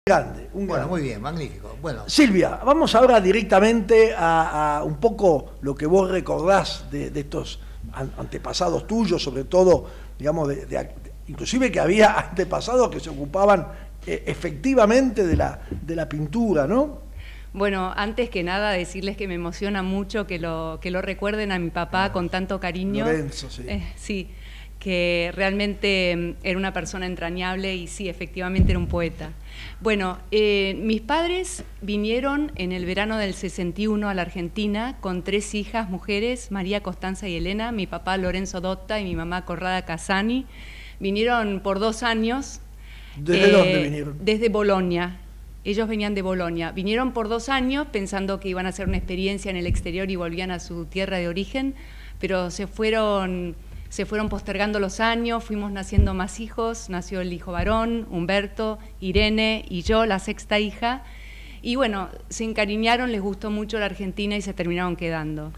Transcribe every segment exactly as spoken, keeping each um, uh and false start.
grande, un Bueno, grande. muy bien, magnífico. Bueno, Silvia, vamos ahora directamente a, a un poco lo que vos recordás de, de estos an- antepasados tuyos, sobre todo, digamos, de, de, inclusive que había antepasados que se ocupaban eh, efectivamente de la, de la pintura, ¿no? Bueno, antes que nada decirles que me emociona mucho que lo, que lo recuerden a mi papá Ah, con tanto cariño. Lorenzo, sí. Eh, sí, que realmente mm, era una persona entrañable y sí, efectivamente era un poeta. Bueno, eh, mis padres vinieron en el verano del sesenta y uno a la Argentina con tres hijas mujeres, María, Constanza y Elena, mi papá Lorenzo Dotta y mi mamá Corrada Casani. Vinieron por dos años. ¿Desde eh, dónde vinieron? Desde Bolonia. Ellos venían de Bolonia. Vinieron por dos años pensando que iban a hacer una experiencia en el exterior y volvían a su tierra de origen, pero se fueron, se fueron postergando los años, fuimos naciendo más hijos, nació el hijo varón, Humberto, Irene y yo, la sexta hija, y bueno, se encariñaron, les gustó mucho la Argentina y se terminaron quedando.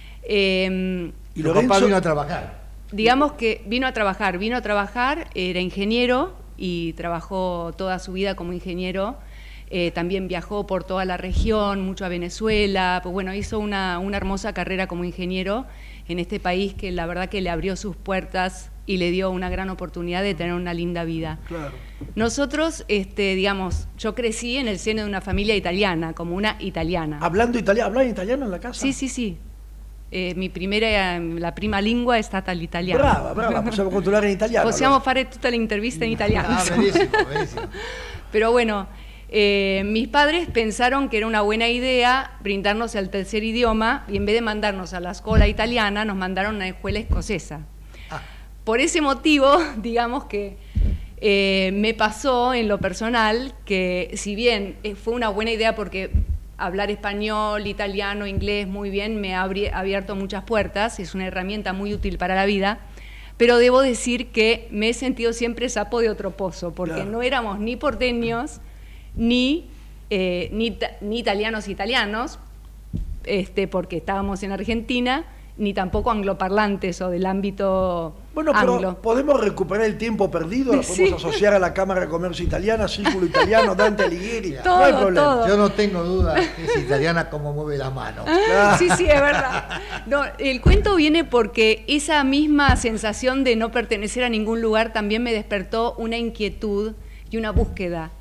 Eh, Y tu Lorenzo, papá vino a trabajar. digamos que vino a trabajar, vino a trabajar, era ingeniero y trabajó toda su vida como ingeniero. Eh, también viajó por toda la región, mucho a Venezuela, pues bueno, hizo una, una hermosa carrera como ingeniero en este país que la verdad que le abrió sus puertas y le dio una gran oportunidad de tener una linda vida. claro. Nosotros, este, digamos, yo crecí en el seno de una familia italiana, como una italiana. ¿Hablando italiano? ¿Hablan italiano en la casa? Sí, sí, sí. Eh, mi primera, la prima lingua è stata l'italiano. Brava, brava, possiamo continuare in italiano. Possiamo allora. fare tutta l'intervista in italiano. Ah, insomma. buenísimo, buenísimo. Pero bueno, eh, mis padres pensaron que era una buena idea brindarnos el tercer idioma y en vez de mandarnos a la escuela italiana, nos mandaron a una escuela escocesa. Ah. Por ese motivo, digamos que eh, me pasó en lo personal que si bien eh, fue una buena idea porque hablar español, italiano, inglés muy bien me ha abri- abierto muchas puertas, es una herramienta muy útil para la vida, pero debo decir que me he sentido siempre sapo de otro pozo, porque Claro. no éramos ni porteños, ni, eh, ni, ta- ni italianos italianos, este, porque estábamos en Argentina, ni tampoco angloparlantes o del ámbito Bueno, pero anglo. podemos recuperar el tiempo perdido, lo podemos Sí. asociar a la Cámara de Comercio Italiana, Círculo Italiano, Dante Alighieri, Todo, no hay problema. todo. Yo no tengo duda que es italiana como mueve las manos. Ah. Sí, sí, es verdad. No, el cuento viene porque esa misma sensación de no pertenecer a ningún lugar también me despertó una inquietud y una búsqueda,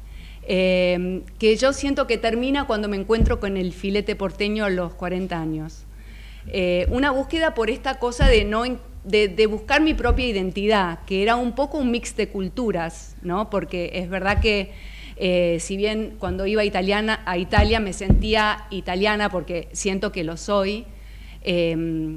eh, que yo siento que termina cuando me encuentro con el filete porteño a los cuarenta años. Eh, una búsqueda por esta cosa de, no, de, de buscar mi propia identidad, que era un poco un mix de culturas, ¿no? Porque es verdad que eh, si bien cuando iba a, italiana, a Italia me sentía italiana porque siento que lo soy, eh,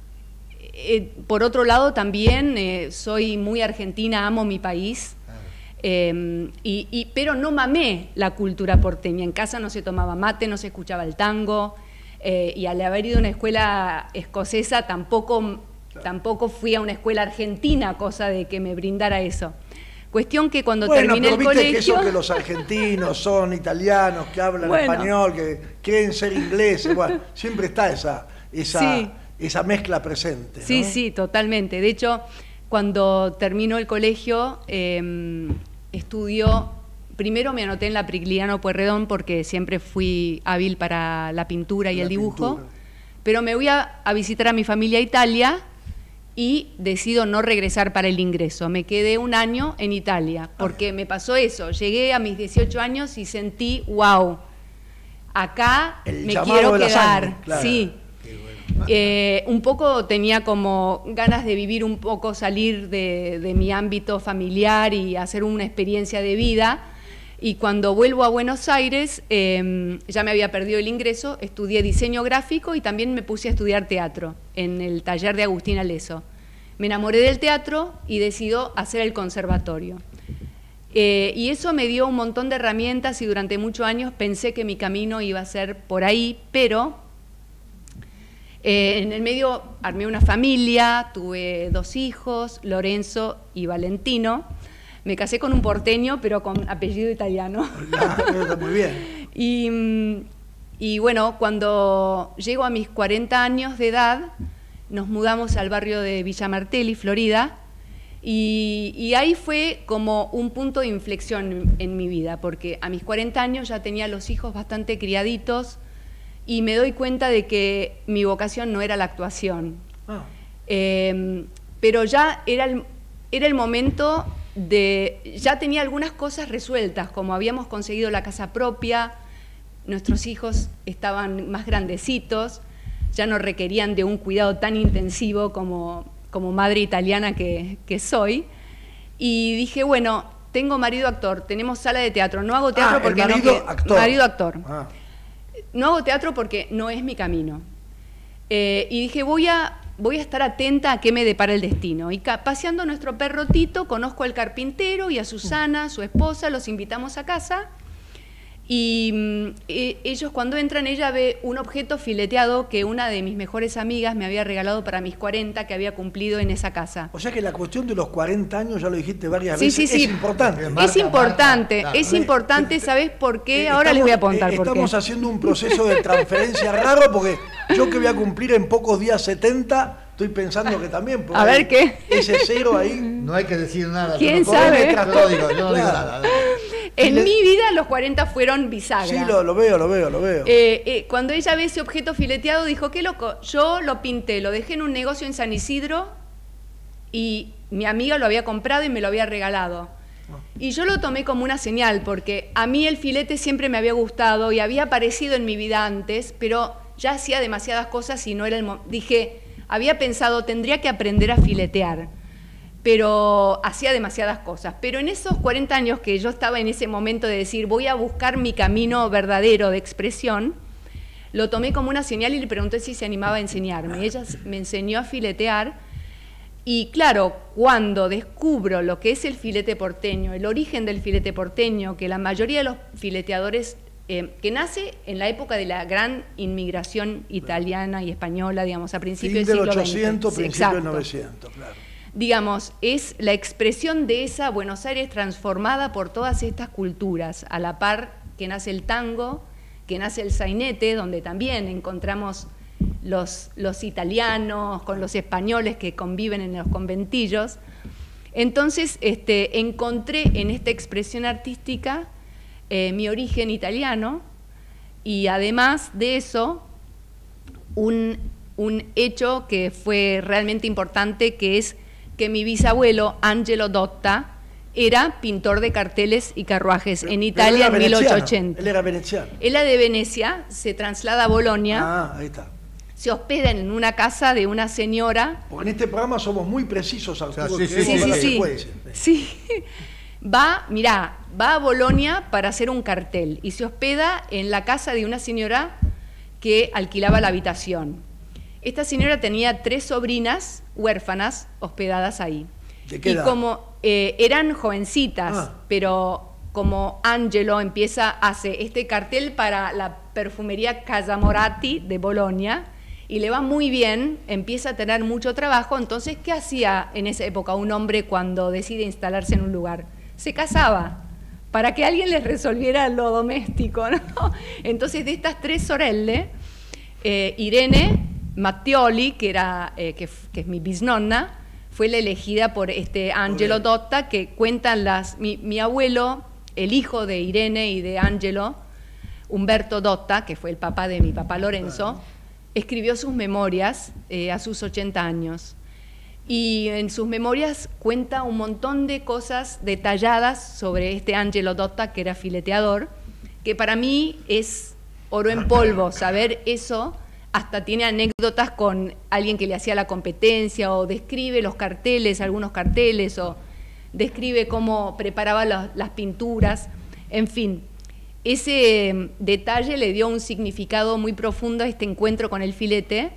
eh, por otro lado también eh, soy muy argentina, amo mi país, eh, y, y, pero no mamé la cultura porteña. En casa no se tomaba mate, no se escuchaba el tango, eh, y al haber ido a una escuela escocesa tampoco, tampoco fui a una escuela argentina, cosa de que me brindara eso. Cuestión que cuando Bueno, terminé pero el viste que colegio... eso que los argentinos son italianos, que hablan Bueno. español, que quieren ser ingleses, bueno, siempre está esa, esa, Sí. esa mezcla presente, ¿no? Sí, sí, totalmente. De hecho, cuando terminó el colegio, eh, estudió, primero me anoté en la Prigliano Pueyrredón porque siempre fui hábil para la pintura y La el dibujo, pintura. pero me voy a, a visitar a mi familia a Italia y decido no regresar para el ingreso. Me quedé un año en Italia porque me pasó eso. Llegué a mis dieciocho años y sentí, wow, acá El me llamado quiero de la quedar. sangre, claro. Sí. Eh, un poco tenía como ganas de vivir un poco, salir de, de mi ámbito familiar y hacer una experiencia de vida. Y cuando vuelvo a Buenos Aires, eh, ya me había perdido el ingreso, estudié diseño gráfico y también me puse a estudiar teatro en el taller de Agustín Aleso. Me enamoré del teatro y decido hacer el conservatorio. Eh, y eso me dio un montón de herramientas y durante muchos años pensé que mi camino iba a ser por ahí, pero eh, en el medio armé una familia, tuve dos hijos, Lorenzo y Valentino. Me casé con un porteño, pero con apellido italiano. Ah, está muy bien. Y, mm, y bueno, cuando llego a mis cuarenta años de edad, nos mudamos al barrio de Villa Martelli, Florida, Y, y ahí fue como un punto de inflexión en, en mi vida, porque a mis cuarenta años ya tenía los hijos bastante criaditos y me doy cuenta de que mi vocación no era la actuación. Ah. Eh, pero ya era el, era el momento de... Ya tenía algunas cosas resueltas, como habíamos conseguido la casa propia, nuestros hijos estaban más grandecitos, ya no requerían de un cuidado tan intensivo como, como madre italiana que, que soy. Y dije, bueno, tengo marido actor, tenemos sala de teatro, no hago teatro ah, porque el marido no... Que, actor. Marido actor. Ah. No hago teatro porque no es mi camino. Eh, y dije, voy a, voy a estar atenta a qué me depara el destino. Y paseando nuestro perro Tito, conozco al carpintero y a Susana, su esposa, los invitamos a casa. Y eh, ellos cuando entran, ella ve un objeto fileteado que una de mis mejores amigas me había regalado para mis cuarenta, que había cumplido en esa casa. O sea que la cuestión de los cuarenta años, ya lo dijiste varias sí, veces, sí, sí. es importante. Marca, es importante, marca, claro. es importante, ¿sabés por qué? Eh, Ahora estamos, les voy a contar eh, por qué. Estamos haciendo un proceso de transferencia raro, porque yo que voy a cumplir en pocos días setenta, estoy pensando que también. A ver qué. Ese cero ahí. No hay que decir nada. ¿Quién sabe? Yo no digo, yo no digo nada. En le... mi vida los cuarenta fueron bisagra. Sí, lo, lo veo, lo veo, lo veo. Eh, eh, cuando ella ve ese objeto fileteado, dijo, qué loco, yo lo pinté, lo dejé en un negocio en San Isidro y mi amiga lo había comprado y me lo había regalado. Y yo lo tomé como una señal, porque a mí el filete siempre me había gustado y había aparecido en mi vida antes, pero ya hacía demasiadas cosas y no era el momento. Dije, había pensado, tendría que aprender a filetear, pero hacía demasiadas cosas. Pero en esos cuarenta años que yo estaba en ese momento de decir, voy a buscar mi camino verdadero de expresión, lo tomé como una señal y le pregunté si se animaba a enseñarme. Ella me enseñó a filetear y claro, cuando descubro lo que es el filete porteño, el origen del filete porteño, que la mayoría de los fileteadores, eh, que nace en la época de la gran inmigración italiana y española, digamos, a principios del siglo veinte. ochocientos, principios del novecientos, claro. Digamos, es la expresión de esa Buenos Aires transformada por todas estas culturas, a la par que nace el tango, que nace el sainete, donde también encontramos los, los italianos con los españoles que conviven en los conventillos. Entonces, este, encontré en esta expresión artística eh, mi origen italiano y además de eso, un, un hecho que fue realmente importante, que es que mi bisabuelo, Angelo Dotta, era pintor de carteles y carruajes pero, en Italia en mil ochocientos ochenta. Él era veneciano. Él era de Venecia, se traslada a Bolonia. Ah, ahí está. Se hospeda en una casa de una señora. Porque en este programa somos muy precisos, Arturo. O sea, sí, sí, sí, sí, sí. sí. Va, mirá, va a Bolonia para hacer un cartel y se hospeda en la casa de una señora que alquilaba la habitación. Esta señora tenía tres sobrinas huérfanas hospedadas ahí. ¿De qué y edad? como eh, eran jovencitas, ah. pero como Angelo empieza, hace este cartel para la perfumería Casa Moratti de Bolonia y le va muy bien, empieza a tener mucho trabajo. Entonces, ¿qué hacía en esa época un hombre cuando decide instalarse en un lugar? Se casaba para que alguien les resolviera lo doméstico, ¿no? Entonces, de estas tres sorelle, eh, Irene Mattioli, que, era, eh, que, que es mi bisnonna, fue la elegida por este Angelo Dotta, que cuentan las... Mi, mi abuelo, el hijo de Irene y de Angelo, Umberto Dotta, que fue el papá de mi papá Lorenzo, escribió sus memorias eh, a sus ochenta años. Y en sus memorias cuenta un montón de cosas detalladas sobre este Angelo Dotta, que era fileteador, que para mí es oro en polvo, saber eso. Hasta tiene anécdotas con alguien que le hacía la competencia o describe los carteles, algunos carteles, o describe cómo preparaba las, las pinturas. En fin, ese detalle le dio un significado muy profundo a este encuentro con el filete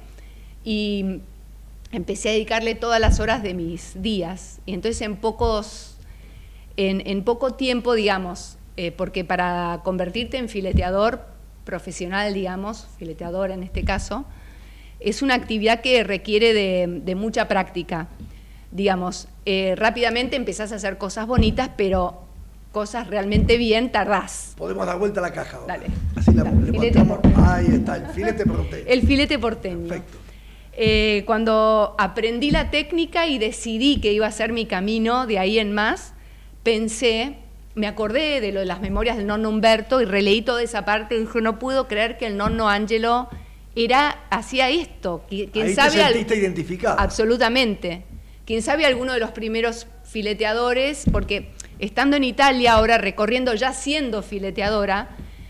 y empecé a dedicarle todas las horas de mis días. Y entonces en, pocos, en, en poco tiempo, digamos, eh, porque para convertirte en fileteador profesional, digamos, fileteadora en este caso, es una actividad que requiere de, de mucha práctica. Digamos, eh, rápidamente empezás a hacer cosas bonitas, pero cosas realmente bien tardás. Podemos dar vuelta a la caja ahora. Dale. Así la Dale. levantamos. Ahí está, el filete porteño. El filete porteño. Perfecto. Eh, cuando aprendí la técnica y decidí que iba a ser mi camino de ahí en más, pensé, me acordé de lo de las memorias del nonno Umberto y releí toda esa parte y dije, no puedo creer que el nonno Angelo era, hacía esto. ¿Quién Ahí sabe te sentiste al... identificado. Absolutamente. Quién sabe alguno de los primeros fileteadores, porque estando en Italia ahora, recorriendo ya siendo fileteadora,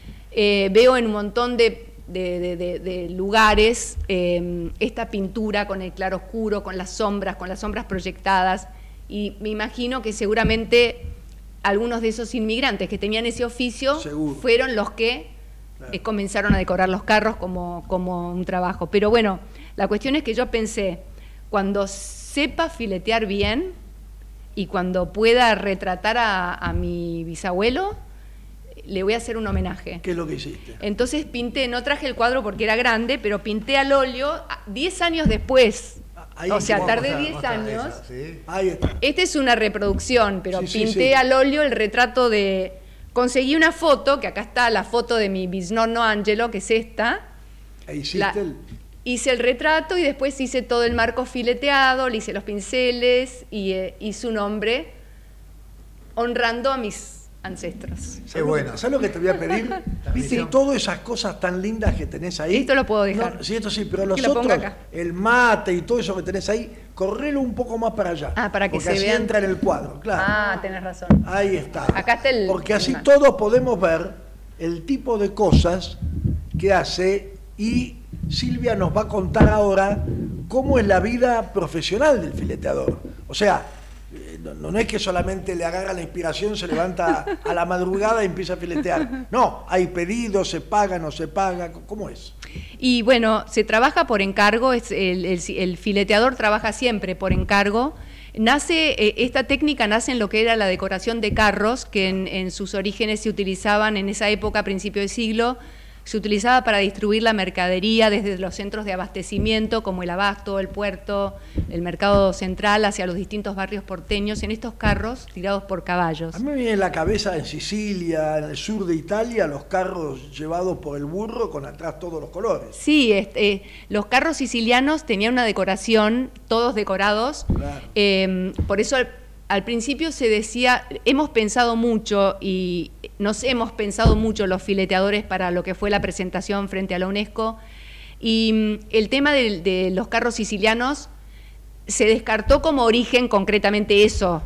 eh, veo en un montón de... De, de, de, de lugares, eh, esta pintura con el claroscuro, con las sombras, con las sombras proyectadas, y me imagino que seguramente algunos de esos inmigrantes que tenían ese oficio Seguro. fueron los que claro. eh, comenzaron a decorar los carros como, como un trabajo. Pero bueno, la cuestión es que yo pensé, cuando sepa filetear bien y cuando pueda retratar a, a mi bisabuelo, le voy a hacer un homenaje. ¿Qué es lo que hiciste? Entonces pinté, no traje el cuadro porque era grande, pero pinté al óleo diez años después. Ahí, o sea, tardé diez años. Esa, ¿sí? Ahí está. Esta es una reproducción, pero sí, pinté sí, sí. al óleo el retrato de... Conseguí una foto, que acá está la foto de mi bisnonno Angelo, que es esta. Ahí hiciste la, el... Hice el retrato y después hice todo el marco fileteado, le hice los pinceles y eh, hice un nombre honrando a mis ancestros. Qué bueno. ¿Sabes lo que te voy a pedir? ¿Viste sí. todas esas cosas tan lindas que tenés ahí? Esto lo puedo dejar. No, sí, esto sí, pero los otros, el mate y todo eso que tenés ahí, correlo un poco más para allá. Ah, para que porque se así vean. entra en el cuadro, claro. Ah, tenés razón. Ahí está. Acá está el... Porque así el todos podemos ver el tipo de cosas que hace y Silvia nos va a contar ahora cómo es la vida profesional del fileteador. O sea, No, no es que solamente le agarra la inspiración, se levanta a la madrugada y empieza a filetear. No, hay pedidos, se paga, no se paga, ¿cómo es? Y bueno, se trabaja por encargo, es el, el, el fileteador trabaja siempre por encargo. Nace, eh, esta técnica nace en lo que era la decoración de carros, que en, en sus orígenes se utilizaban en esa época, a principio de siglo, se utilizaba para distribuir la mercadería desde los centros de abastecimiento como el Abasto, el Puerto, el Mercado Central, hacia los distintos barrios porteños, en estos carros tirados por caballos. A mí me viene en la cabeza en Sicilia, en el sur de Italia, los carros llevados por el burro con atrás todos los colores. Sí, este, los carros sicilianos tenían una decoración, todos decorados, claro. eh, por eso... Al principio se decía, hemos pensado mucho y nos hemos pensado mucho los fileteadores para lo que fue la presentación frente a la UNESCO, y el tema de, de los carros sicilianos se descartó como origen concretamente eso,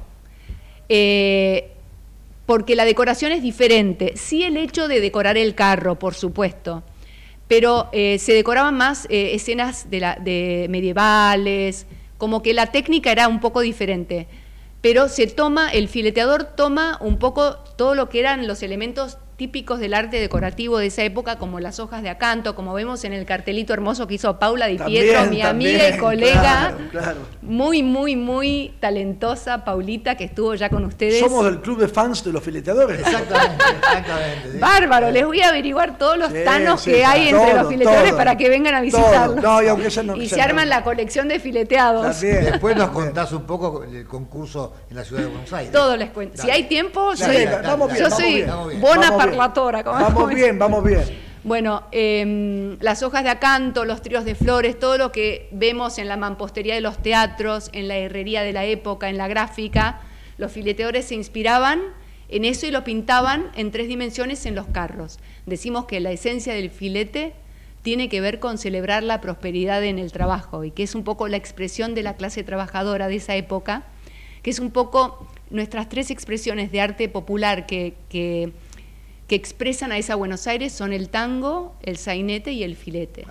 eh, porque la decoración es diferente. Sí, el hecho de decorar el carro, por supuesto, pero eh, se decoraban más eh, escenas de, la, de medievales, como que la técnica era un poco diferente. Pero se toma, el fileteador toma un poco todo lo que eran los elementos típicos del arte decorativo de esa época, como las hojas de acanto, como vemos en el cartelito hermoso que hizo Paula Di también, Pietro, mi también, amiga y colega, claro, claro. muy, muy, muy talentosa, Paulita, que estuvo ya con ustedes. Somos del club de fans de los fileteadores. Exactamente, exactamente. Sí. Bárbaro, les voy a averiguar todos los sí, tanos sí, que hay todo, entre los fileteadores todo, para que vengan a visitarlos. No, y aunque no, y se arman no. la colección de fileteados. También, después nos contás un poco el concurso en la ciudad de Buenos Aires. Todo les cuento. Dale. Si hay tiempo, dale, soy, dale, vamos bien, yo vamos soy bien. bona vamos parlatora. Bien. Vamos bien, vamos bien. Bueno, eh, las hojas de acanto, los tríos de flores, todo lo que vemos en la mampostería de los teatros, en la herrería de la época, en la gráfica, los fileteadores se inspiraban en eso y lo pintaban en tres dimensiones en los carros. Decimos que la esencia del filete tiene que ver con celebrar la prosperidad en el trabajo y que es un poco la expresión de la clase trabajadora de esa época, que es un poco nuestras tres expresiones de arte popular que... que que expresan a esa Buenos Aires son el tango, el sainete y el filete.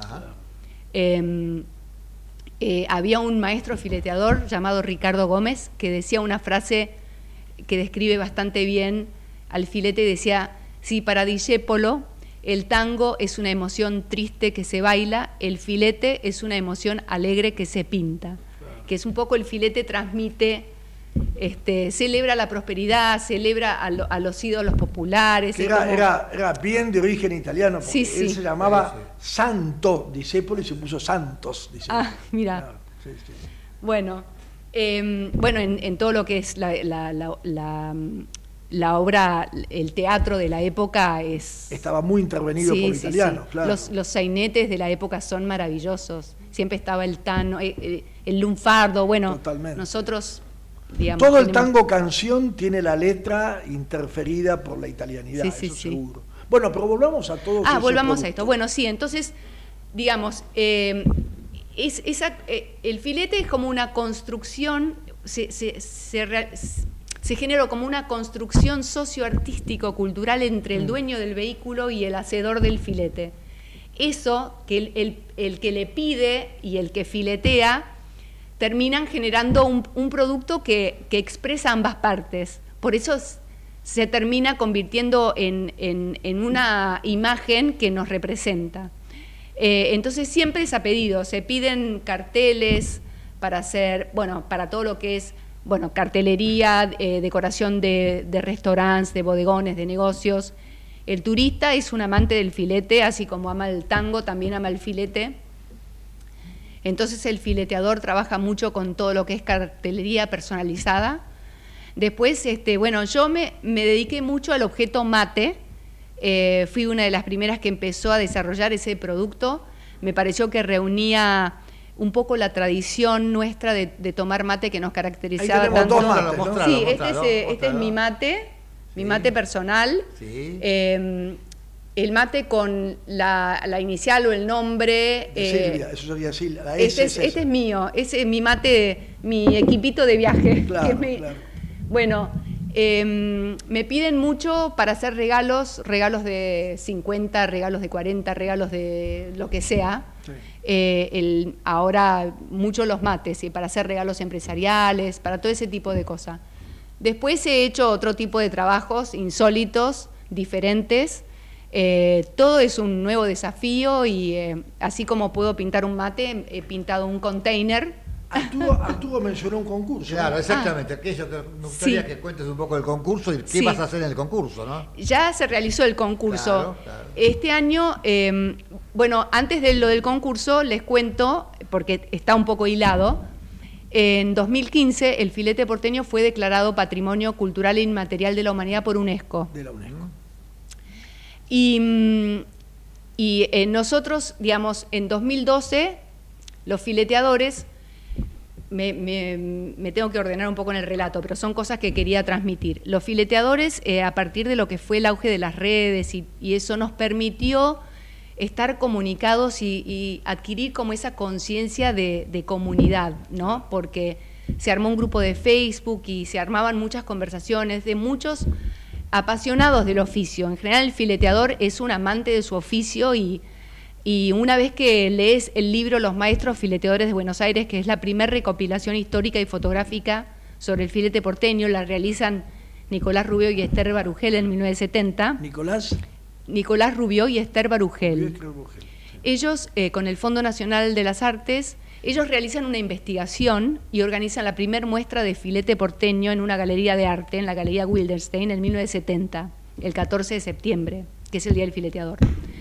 Eh, eh, había un maestro fileteador llamado Ricardo Gómez que decía una frase que describe bastante bien al filete, decía, si para Discépolo el tango es una emoción triste que se baila, el filete es una emoción alegre que se pinta. Que es un poco el filete transmite... Este, celebra la prosperidad, celebra a, lo, a los ídolos populares. Era, como... era, era bien de origen italiano, porque sí, sí. él se llamaba sí, sí. Santo Discépolo y se puso Santos Discépolo. Ah, mira. Claro, sí, sí. Bueno, eh, bueno en, en todo lo que es la, la, la, la, la obra, el teatro de la época es... Estaba muy intervenido sí, por sí, italianos, sí. claro. Los, los sainetes de la época son maravillosos. Siempre estaba el tano, el, el lunfardo, bueno, Totalmente. nosotros, digamos... Todo el tenemos... tango canción tiene la letra interferida por la italianidad, Sí, sí, eso sí. seguro. Bueno, pero volvamos a todos Ah, esos volvamos productos. a esto. Bueno, sí, entonces, digamos, eh, es, esa, eh, el filete es como una construcción, se, se, se, re, se generó como una construcción socioartístico-cultural entre el dueño del vehículo y el hacedor del filete. Eso, que el, el, el que le pide y el que filetea, terminan generando un, un producto que, que expresa ambas partes. Por eso se termina convirtiendo en, en, en una imagen que nos representa. Eh, entonces siempre es a pedido, se piden carteles para hacer, bueno, para todo lo que es, bueno, cartelería, eh, decoración de, de restaurantes, de bodegones, de negocios. El turista es un amante del filete, así como ama el tango, también ama el filete. Entonces el fileteador trabaja mucho con todo lo que es cartelería personalizada. Después, este, bueno, yo me, me dediqué mucho al objeto mate. Eh, fui una de las primeras que empezó a desarrollar ese producto. Me pareció que reunía un poco la tradición nuestra de, de tomar mate que nos caracterizaba. Ahí tenemos tanto. dos mates, ¿no? Mostralo, Sí, este es, mostralo, eh, este es mostralo. mi mate, mi Sí. mate personal. Sí. Eh, el mate con la, la inicial o el nombre. De eh, Silvia, eso sería Silvia, la S este, es, es esa. este es mío, ese es mi mate, mi equipito de viaje. Claro, que es mi- claro. Bueno, eh, me piden mucho para hacer regalos, regalos de cincuenta, regalos de cuarenta, regalos de lo que sea. Sí. Eh, el, ahora mucho los mates, y para hacer regalos empresariales, para todo ese tipo de cosas. Después he hecho otro tipo de trabajos insólitos, diferentes. Eh, todo es un nuevo desafío y eh, así como puedo pintar un mate, he pintado un container. Arturo, Arturo mencionó un concurso. Claro, ¿no? exactamente. Aquello que me gustaría Sí. que cuentes un poco del concurso y qué Sí. vas a hacer en el concurso, ¿no? Ya se realizó el concurso. Claro, claro. Este año, eh, bueno, antes de lo del concurso, les cuento, porque está un poco hilado, en dos mil quince el filete porteño fue declarado Patrimonio Cultural e Inmaterial de la Humanidad por UNESCO. De la UNESCO. Y, mm, y eh, nosotros, digamos, en dos mil doce, los fileteadores, me, me- me tengo que ordenar un poco en el relato, pero son cosas que quería transmitir. Los fileteadores, eh, a partir de lo que fue el auge de las redes y, y eso nos permitió estar comunicados y, y adquirir como esa conciencia de, de comunidad, ¿no? Porque se armó un grupo de Facebook y se armaban muchas conversaciones de muchos apasionados del oficio. En general el fileteador es un amante de su oficio y, y una vez que lees el libro Los Maestros Fileteadores de Buenos Aires, que es la primera recopilación histórica y fotográfica sobre el filete porteño, la realizan Nicolás Rubio y Esther Barugel en mil novecientos setenta. Nicolás. Nicolás Rubio y Esther Barugel. Rubio Rugel, sí. Ellos, eh, con el Fondo Nacional de las Artes, ellos realizan una investigación y organizan la primer muestra de filete porteño en una galería de arte, en la Galería Wildenstein, en mil novecientos setenta, el catorce de septiembre, que es el Día del Fileteador.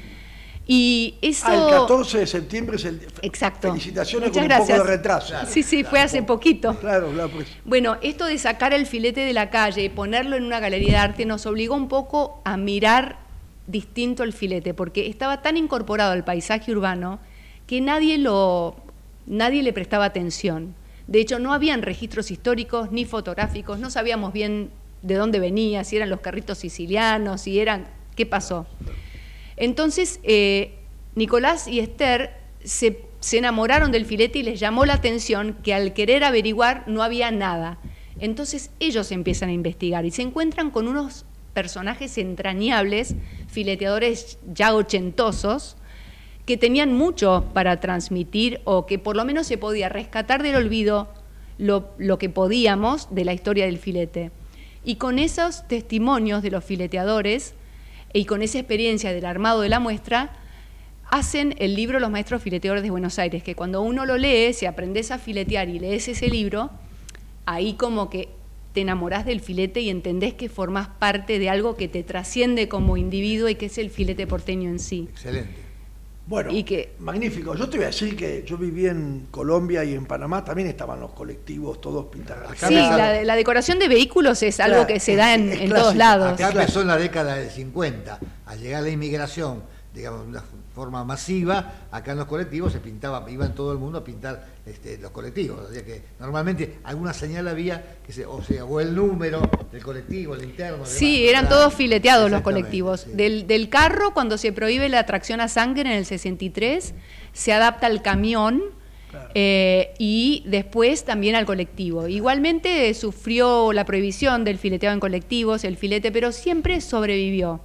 Y eso... Ah, el catorce de septiembre es el... Exacto. Felicitaciones Muchas con un gracias. poco de retraso. Sí, sí, fue hace poquito. Claro, claro, pues. Bueno, esto de sacar el filete de la calle y ponerlo en una galería de arte nos obligó un poco a mirar distinto el filete, porque estaba tan incorporado al paisaje urbano que nadie, lo, nadie le prestaba atención. De hecho, no habían registros históricos ni fotográficos, no sabíamos bien de dónde venía, si eran los carritos sicilianos, si eran... ¿Qué pasó? Entonces, eh, Nicolás y Esther se, se enamoraron del filete y les llamó la atención que al querer averiguar no había nada. Entonces ellos empiezan a investigar y se encuentran con unos personajes entrañables, fileteadores ya ochentosos, que tenían mucho para transmitir o que por lo menos se podía rescatar del olvido lo, lo que podíamos de la historia del filete. Y con esos testimonios de los fileteadores y con esa experiencia del armado de la muestra, hacen el libro Los Maestros Fileteadores de Buenos Aires, que cuando uno lo lee, si aprendes a filetear y lees ese libro, ahí como que te enamorás del filete y entendés que formás parte de algo que te trasciende como individuo y que es el filete porteño en sí. Excelente. Bueno, y que, magnífico. Yo te voy a decir que yo viví en Colombia y en Panamá, también estaban los colectivos todos pintados. sí, la, la decoración de vehículos es algo Claro, que se da en, es en clásico. todos lados. Acá empezó en la década del cincuenta, al llegar la inmigración, digamos, de una forma masiva, acá en los colectivos se pintaba, iban todo el mundo a pintar este, los colectivos, o sea que normalmente alguna señal había, que se, o sea, o el número del colectivo, el interno. Sí, demás, eran ¿verdad? todos fileteados los colectivos. Sí. Del, del carro, cuando se prohíbe la tracción a sangre en el sesenta y tres, se adapta al camión. Claro. Eh, y después también al colectivo. Igualmente eh, sufrió la prohibición del fileteado en colectivos, el filete, pero siempre sobrevivió.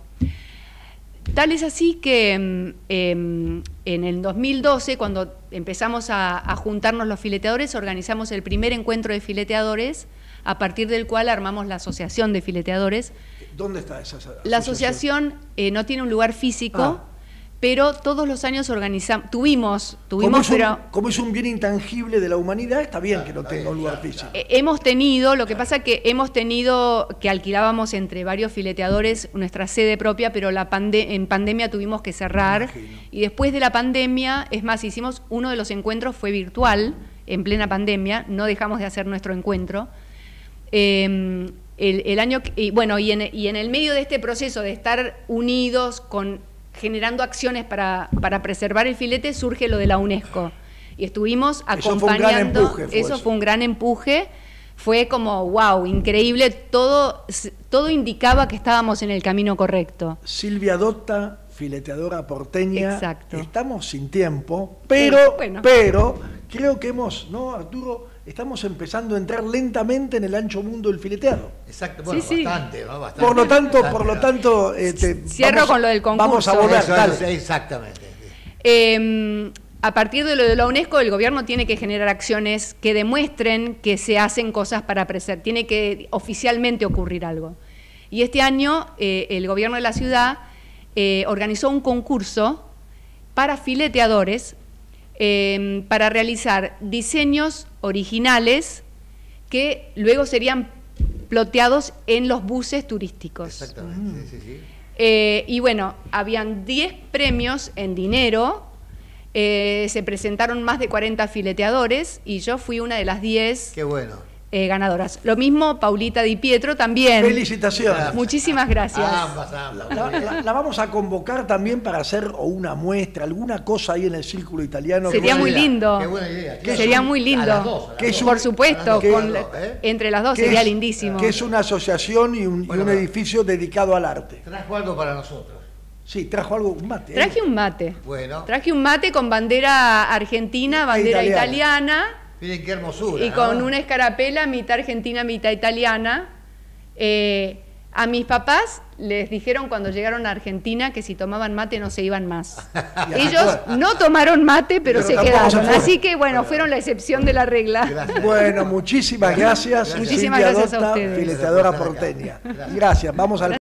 Tal es así que eh, en el dos mil doce, cuando empezamos a, a juntarnos los fileteadores, organizamos el primer encuentro de fileteadores, a partir del cual armamos la Asociación de Fileteadores. ¿Dónde está esa asociación? La asociación eh, no tiene un lugar físico, Ah. pero todos los años organizamos, tuvimos, Como tuvimos, es, un, pero... como es un bien intangible de la humanidad, está bien que no tenga un lugar físico. Eh, Hemos tenido, lo que pasa que hemos tenido que alquilábamos entre varios fileteadores nuestra sede propia, pero la pande en pandemia tuvimos que cerrar. Y después de la pandemia, es más, hicimos uno de los encuentros, fue virtual, en plena pandemia, no dejamos de hacer nuestro encuentro. Eh, el, el año, y bueno, y en, y en el medio de este proceso de estar unidos con... generando acciones para, para preservar el filete, surge lo de la UNESCO. Y estuvimos Eso acompañando... fue un gran empuje, fue eso eso. fue un gran empuje. Fue como, wow, increíble. Todo, todo indicaba que estábamos en el camino correcto. Silvia Dotta, fileteadora porteña. Exacto. Estamos sin tiempo, pero, Bueno. pero creo que hemos, ¿no, Arturo? Estamos empezando a entrar lentamente en el ancho mundo del fileteado. Exacto, bueno, Sí, sí. bastante, ¿no? Bastante, Por lo tanto, bastante, por lo ¿no? tanto, eh, te- Cierro vamos- con lo del concurso. Vamos a volver, Eso dale. es, exactamente. Eh, a partir de lo de la UNESCO, el gobierno tiene que generar acciones que demuestren que se hacen cosas para preservar. Tiene que oficialmente ocurrir algo. Y este año eh, el gobierno de la ciudad eh, organizó un concurso para fileteadores eh, para realizar diseños originales que luego serían ploteados en los buses turísticos. Exactamente, sí, sí, sí. Eh, y bueno, habían diez premios en dinero, eh, se presentaron más de cuarenta fileteadores y yo fui una de las diez Qué bueno. eh, ganadoras. Lo mismo Paulita Di Pietro también. Felicitaciones. Muchísimas gracias. Ambas, ambas. La, la- la vamos a convocar también para hacer o una muestra, alguna cosa ahí en el círculo italiano. Sería Qué muy buena idea, lindo. Qué buena idea. Que Sería es un- muy lindo. A las dos, a las Que es dos. un- Por supuesto, que- con- ¿eh? entre las dos que sería es- lindísimo. Que es una asociación y un, y Bueno, un bueno. edificio dedicado al arte. Trajo algo para nosotros. Sí, trajo algo, un mate. ¿eh? Traje un mate. Bueno. Traje un mate con bandera argentina, bandera italiana. italiana, Miren qué hermosura. y ¿no? con una escarapela mitad argentina, mitad italiana. Eh, a mis papás les dijeron cuando llegaron a Argentina que si tomaban mate no se iban más. Y Ellos así fue. no tomaron mate, pero, Pero se tampoco quedaron. se fueron. Así que bueno, fueron la excepción de la regla. Gracias. Bueno, muchísimas gracias. Gracias. Muchísimas Silvia gracias a Dotta, ustedes. fileteadora Gracias por estar porteña. acá. Gracias. Gracias. Vamos al